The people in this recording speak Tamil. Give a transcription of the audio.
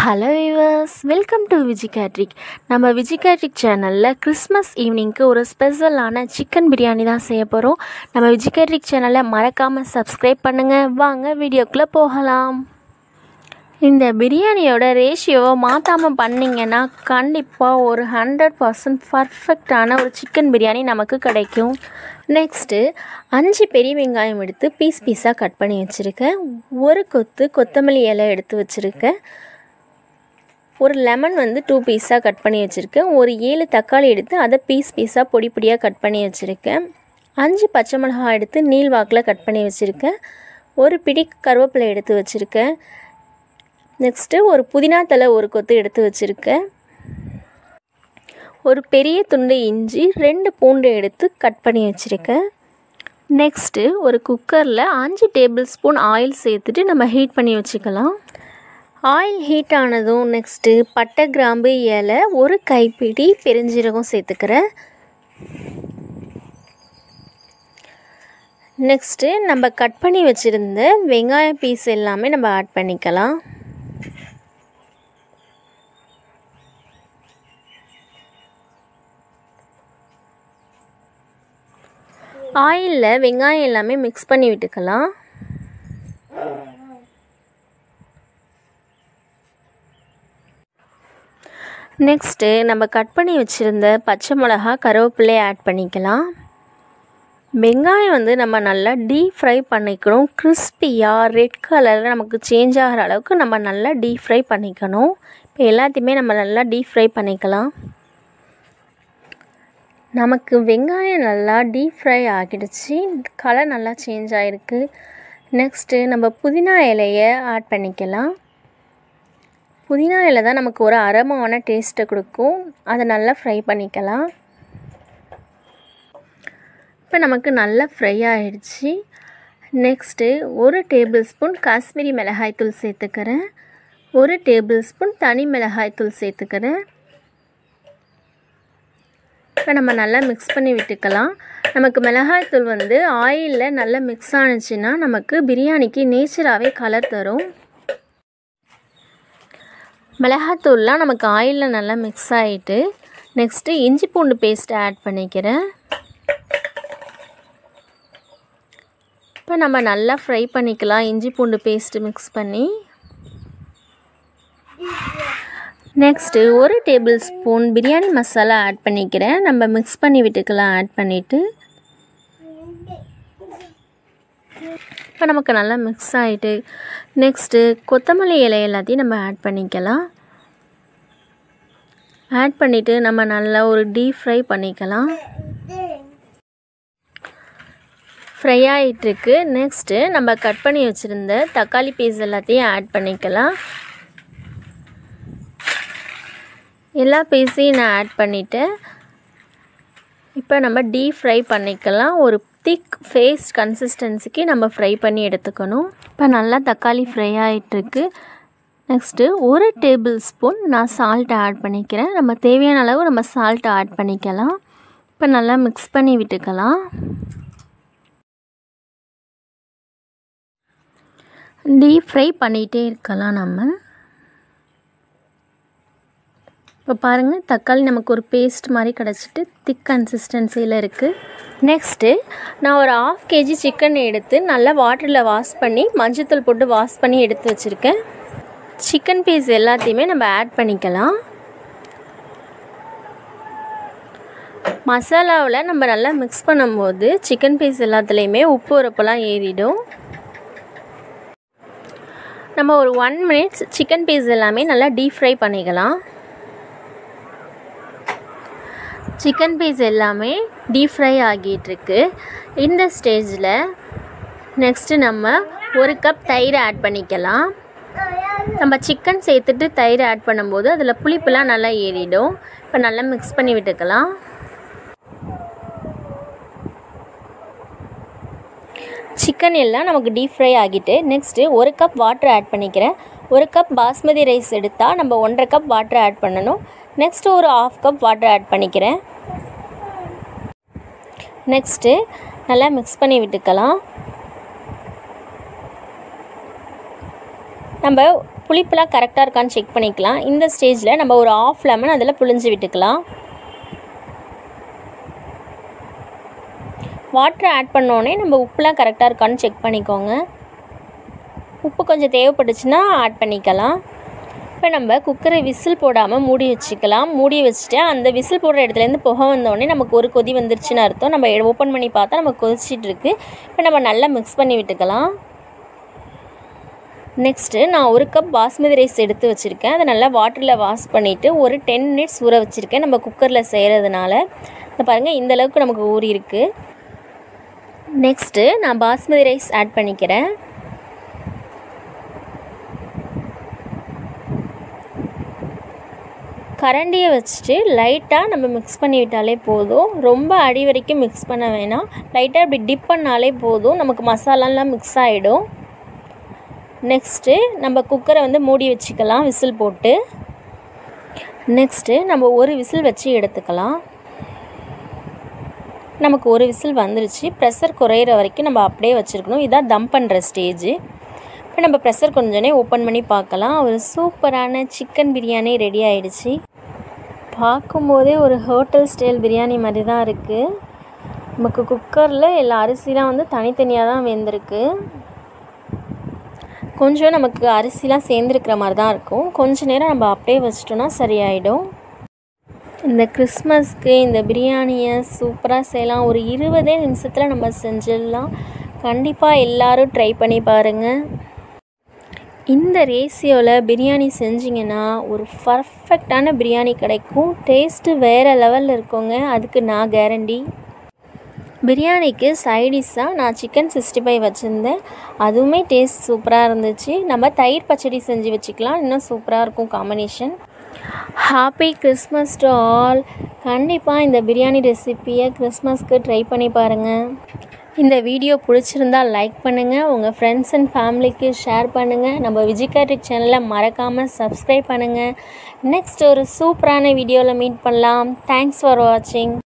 Hello viewers, welcome to vijicare&trick. நம்ம vijicare&trick சேனல்ல கிறிஸ்மஸ் ஈவினிங்க்கு ஒரு ஸ்பெஷலான சிக்கன் பிரியாணி தான் செய்ய போறோம். நம்ம vijicare&trick சேனலை மறக்காம சப்ஸ்கிரைப் பண்ணுங்க. வாங்க வீடியோக்குள்ள போகலாம். இந்த பிரியாணியோட ரேஷியோவை மாத்தாம பண்ணீங்கன்னா கண்டிப்பா ஒரு 100% பர்ஃபெக்ட்டான ஒரு சிக்கன் பிரியாணி நமக்கு கிடைக்கும். நெக்ஸ்ட் 5 பெரிய வெங்காயம் எடுத்து பீஸா கட் பண்ணி வச்சிருக்கேன். ஒரு கொத்தமல்லி இலை எடுத்து வச்சிருக்கேன். ஒரு லெமன் 2 பீஸாக கட் பண்ணி வச்சுருக்கேன். ஒரு 7 தக்காளி எடுத்து அதை பீஸாக பொடியாக கட் பண்ணி வச்சுருக்கேன். 5 பச்சை மிளகாய் எடுத்து நீள் வாக்கில் கட் பண்ணி வச்சுருக்கேன். ஒரு பிடி கருவேப்பிலை எடுத்து வச்சுருக்கேன். நெக்ஸ்ட்டு ஒரு புதினா தலை ஒரு கொத்து எடுத்து வச்சுருக்கேன். ஒரு பெரிய துண்டு இஞ்சி 2 பூண்டு எடுத்து கட் பண்ணி வச்சுருக்கேன். நெக்ஸ்ட்டு ஒரு குக்கரில் 5 டேபிள் ஸ்பூன் ஆயில் சேர்த்துட்டு நம்ம ஹீட் பண்ணி வச்சுக்கலாம். ஆயில் ஹீட் ஆனதும் நெக்ஸ்ட்டு பட்டை கிராம்பு இலை ஒரு கைப்பிடி பெருஞ்சீரகம் சேர்த்துக்கிறேன். நெக்ஸ்ட்டு நம்ம கட் பண்ணி வச்சுருந்த வெங்காய பீஸ் எல்லாமே நம்ம ஆட் பண்ணிக்கலாம். ஆயிலில் வெங்காயம் எல்லாமே மிக்ஸ் பண்ணி விட்டுக்கலாம். நெக்ஸ்ட்டு நம்ம கட் பண்ணி வச்சுருந்த பச்சை மிளகா கருவேப்பிலை ஆட் பண்ணிக்கலாம். வெங்காயம் நம்ம நல்லா டீப் ஃப்ரை பண்ணிக்கணும். கிறிஸ்பியாக ரெட் கலரில் நமக்கு சேஞ்ச் ஆகிற அளவுக்கு நம்ம நல்லா டீப் ஃப்ரை பண்ணிக்கணும். இப்போ எல்லாத்தையுமே நம்ம நல்லா டீப் ஃப்ரை பண்ணிக்கலாம். நமக்கு வெங்காயம் நல்லா டீப் ஃப்ரை ஆகிடுச்சு. கலர் நல்லா சேஞ்ச் ஆகிருக்கு. நெக்ஸ்ட்டு நம்ம புதினா இலையை ஆட் பண்ணிக்கலாம். புதினா இலை தான் நமக்கு ஒரு அரோமாவான டேஸ்ட்டை கொடுக்கும். அதை நல்லா ஃப்ரை பண்ணிக்கலாம். இப்போ நமக்கு நல்லா ஃப்ரை ஆகிடுச்சு. நெக்ஸ்ட்டு ஒரு டேபிள் ஸ்பூன் காஷ்மீரி மிளகாய்த்தூள் சேர்த்துக்கிறேன். ஒரு டேபிள் ஸ்பூன் தனி மிளகாய்த்தூள் சேர்த்துக்கிறேன். இப்போ நம்ம நல்லா மிக்ஸ் பண்ணி விட்டுக்கலாம். நமக்கு மிளகாய்த்தூள் ஆயிலில் நல்லா மிக்ஸ் ஆனிச்சுன்னா நமக்கு பிரியாணிக்கு நேச்சராகவே கலர் தரும். மிளகாத்தூள்லாம் நமக்கு ஆயிலில் நல்லா மிக்ஸ் ஆகிட்டு நெக்ஸ்ட்டு இஞ்சி பூண்டு பேஸ்ட்டை ஆட் பண்ணிக்கிறேன். இப்போ நம்ம நல்லா ஃப்ரை பண்ணிக்கலாம். இஞ்சி பூண்டு பேஸ்ட்டு மிக்ஸ் பண்ணி நெக்ஸ்ட்டு ஒரு tablespoon biryani masala add பண்ணிக்கிறேன். நம்ம மிக்ஸ் பண்ணி விட்டுக்கலாம். ஆட் பண்ணிவிட்டு இப்போ நமக்கு நல்லா மிக்ஸ் ஆகிட்டு நெக்ஸ்ட்டு கொத்தமல்லி இலை எல்லாத்தையும் நம்ம ஆட் பண்ணிக்கலாம். ஆட் பண்ணிவிட்டு நம்ம நல்லா ஒரு டீப் ஃப்ரை பண்ணிக்கலாம். ஃப்ரை ஆகிட்டுருக்கு. நெக்ஸ்ட்டு நம்ம கட் பண்ணி வச்சுருந்த தக்காளி பீஸ் எல்லாத்தையும் ஆட் பண்ணிக்கலாம். எல்லா பீஸையும் நான் ஆட் பண்ணிவிட்டேன். இப்போ நம்ம டீப் ஃப்ரை பண்ணிக்கலாம். ஒரு திக் பேஸ்ட் கன்சிஸ்டன்சிக்கு நம்ம ஃப்ரை பண்ணி எடுத்துக்கணும். இப்போ நல்லா தக்காளி ஃப்ரை ஆகிட்டுருக்கு. நெக்ஸ்ட்டு ஒரு டேபிள் ஸ்பூன் நான் சால்ட் ஆட் பண்ணிக்கிறேன். நம்ம தேவையான அளவு நம்ம சால்ட் ஆட் பண்ணிக்கலாம். இப்போ நல்லா மிக்ஸ் பண்ணி விட்டுக்கலாம். டீப் ஃப்ரை பண்ணிகிட்டே இருக்கலாம் நம்ம. இப்போ பாருங்கள், தக்காளி நமக்கு ஒரு பேஸ்ட் மாதிரி கிடச்சிட்டு திக் கன்சிஸ்டன்சியில் இருக்குது. நெக்ஸ்ட்டு நான் ஒரு 1/2 kg சிக்கன் எடுத்து நல்லா வாட்டரில் வாஷ் பண்ணி மஞ்சத்தூள் போட்டு வாஷ் பண்ணி எடுத்து வச்சுருக்கேன். சிக்கன் பீஸ் எல்லாத்தையுமே நம்ம ஆட் பண்ணிக்கலாம். மசாலாவில் நம்ம நல்லா மிக்ஸ் பண்ணும்போது சிக்கன் பீஸ் எல்லாத்துலேயுமே உப்பு உரப்பெல்லாம் ஏறிடும். நம்ம ஒரு 1 minute சிக்கன் பீஸ் எல்லாமே நல்லா டீப் ஃப்ரை பண்ணிக்கலாம். சிக்கன் பீஸ் எல்லாமே டீப் ஃப்ரை ஆகிட்டுருக்கு. இந்த ஸ்டேஜில் நெக்ஸ்ட்டு நம்ம 1 கப் தயிர் ஆட் பண்ணிக்கலாம். நம்ம சிக்கன் சேர்த்துட்டு தயிர் ஆட் பண்ணும்போது அதில் புளிப்புலாம் நல்லா ஏறிடும். இப்போ நல்லா மிக்ஸ் பண்ணி விட்டுக்கலாம். சிக்கன் எல்லாம் நமக்கு டீப் ஃப்ரை ஆகிட்டு நெக்ஸ்ட்டு 1 கப் வாட்டர் ஆட் பண்ணிக்கிறேன். 1 கப் பாஸ்மதி ரைஸ் எடுத்தால் நம்ம 1.5 கப் வாட்டர் ஆட் பண்ணணும். நெக்ஸ்ட்டு ஒரு 1/2 கப் வாட்டர் ஆட் பண்ணிக்கிறேன். நெக்ஸ்ட்டு நல்லா மிக்ஸ் பண்ணி விட்டுக்கலாம். நம்ம புளிப்புலாம் கரெக்டாக இருக்கான்னு செக் பண்ணிக்கலாம். இந்த ஸ்டேஜில் நம்ம ஒரு ½ லெமன் அதில் புழிஞ்சு விட்டுக்கலாம். வாட்டர் ஆட் பண்ணோடனே நம்ம உப்புலாம் கரெக்டாக இருக்கான்னு செக் பண்ணிக்கோங்க. உப்பு கொஞ்சம் தேவைப்பட்டுச்சுன்னா ஆட் பண்ணிக்கலாம். இப்போ நம்ம குக்கரை விசில் போடாமல் மூடி வச்சுக்கலாம். மூடி வச்சுட்டு அந்த விசில் போடுற இடத்துலேருந்து புகை வந்தோடனே நமக்கு ஒரு கொதி வந்துருச்சுன்னு அர்த்தம். நம்ம ஓப்பன் பண்ணி பார்த்தா நம்ம கொதிச்சிட்ருக்கு. இப்போ நம்ம நல்லா மிக்ஸ் பண்ணி விட்டுக்கலாம். நெக்ஸ்ட்டு நான் 1 கப் பாஸ்மதி ரைஸ் எடுத்து வச்சுருக்கேன். அதை நல்லா வாட்டரில் வாஷ் பண்ணிவிட்டு ஒரு 10 மினிட்ஸ் ஊற வச்சுருக்கேன். நம்ம குக்கரில் செய்கிறதுனால இந்த பாருங்கள் இந்தளவுக்கு நமக்கு ஊறி இருக்குது. நெக்ஸ்ட்டு நான் பாஸ்மதி ரைஸ் ஆட் பண்ணிக்கிறேன். கரண்டியை வச்சுட்டு லைட்டாக நம்ம மிக்ஸ் பண்ணி விட்டாலே போதும். ரொம்ப அடி வரைக்கும் மிக்ஸ் பண்ண வேணாம். லைட்டாக இப்படி டிப் பண்ணாலே போதும். நமக்கு மசாலாலாம் மிக்ஸ் ஆகிடும். நெக்ஸ்ட்டு நம்ம குக்கரை மூடி வச்சுக்கலாம் விசில் போட்டு. நெக்ஸ்ட்டு நம்ம ஒரு விசில் வச்சு எடுத்துக்கலாம். நமக்கு ஒரு விசில் வந்துருச்சு. ப்ரெஷர் குறையிற வரைக்கும் நம்ம அப்படியே வச்சுருக்கணும். இதான் தம் பண்ணுற ஸ்டேஜ். இப்போ நம்ம ப்ரெஷர் கொஞ்சோனே ஓப்பன் பண்ணி பார்க்கலாம். ஒரு சூப்பரான சிக்கன் பிரியாணி ரெடி ஆகிடுச்சு. பார்க்கும்போதே ஒரு ஹோட்டல் ஸ்டைல் பிரியாணி மாதிரி தான் இருக்குது. நமக்கு குக்கரில் எல்லா அரிசிலாம் தனித்தனியாக தான் வெந்திருக்கு. கொஞ்சம் நமக்கு அரிசிலாம் சேர்ந்துருக்கிற மாதிரி தான் இருக்கும். கொஞ்ச நேரம் நம்ம அப்படியே வச்சிட்டோன்னா சரியாயிடும். இந்த கிறிஸ்மஸ்க்கு இந்த பிரியாணியை சூப்பராக செய்யலாம். ஒரு 20 நிமிஷத்தில் நம்ம செஞ்சிடலாம். கண்டிப்பாக எல்லோரும் ட்ரை பண்ணி பாருங்கள். இந்த ரேஷியோவில் பிரியாணி செஞ்சிங்கன்னா ஒரு பர்ஃபெக்டான பிரியாணி கிடைக்கும். டேஸ்ட்டு வேறு லெவலில் இருக்குங்க. அதுக்கு நான் கேரண்டி. பிரியாணிக்கு சைடிஷ்ஷாக நான் சிக்கன் 65 வச்சுருந்தேன். அதுவுமே டேஸ்ட் சூப்பராக இருந்துச்சு. நம்ம தயிர் பச்சடி செஞ்சு வச்சுக்கலாம். இன்னும் சூப்பராக இருக்கும் combination. Happy Christmas to all. கண்டிப்பாக இந்த பிரியாணி ரெசிப்பியை கிறிஸ்மஸ்க்கு ட்ரை பண்ணி பாருங்கள். இந்த வீடியோ பிடிச்சிருந்தால் லைக் பண்ணுங்கள். உங்கள் ஃப்ரெண்ட்ஸ் அண்ட் ஃபேமிலிக்கு ஷேர் பண்ணுங்கள். நம்ம விஜிகேட்ரிக் சேனலை மறக்காமல் சப்ஸ்கிரைப் பண்ணுங்கள். நெக்ஸ்ட் ஒரு சூப்பரான வீடியோவில் மீட் பண்ணலாம். தேங்க்ஸ் ஃபார் வாட்சிங்.